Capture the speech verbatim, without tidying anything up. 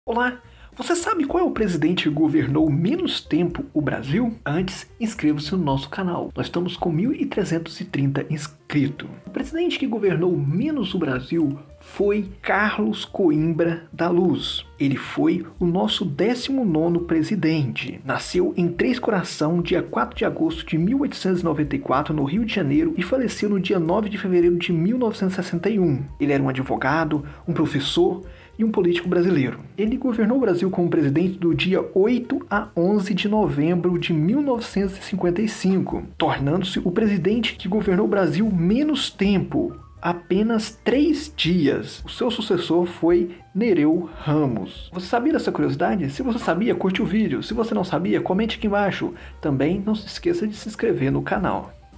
Olá! Você sabe qual é o presidente que governou menos tempo o Brasil? Antes, inscreva-se no nosso canal. Nós estamos com mil trezentos e trinta inscritos. O presidente que governou menos o Brasil foi Carlos Coimbra da Luz. Ele foi o nosso décimo nono presidente. Nasceu em Três Coração, dia quatro de agosto de mil oitocentos e noventa e quatro, no Rio de Janeiro, e faleceu no dia nove de fevereiro de mil novecentos e sessenta e um. Ele era um advogado, um professor e um político brasileiro. Ele governou o Brasil como presidente do dia oito a onze de novembro de mil novecentos e cinquenta e cinco, tornando-se o presidente que governou o Brasil menos tempo, apenas três dias. O seu sucessor foi Nereu Ramos. Você sabia dessa curiosidade? Se você sabia, curte o vídeo. Se você não sabia, comente aqui embaixo. Também não se esqueça de se inscrever no canal.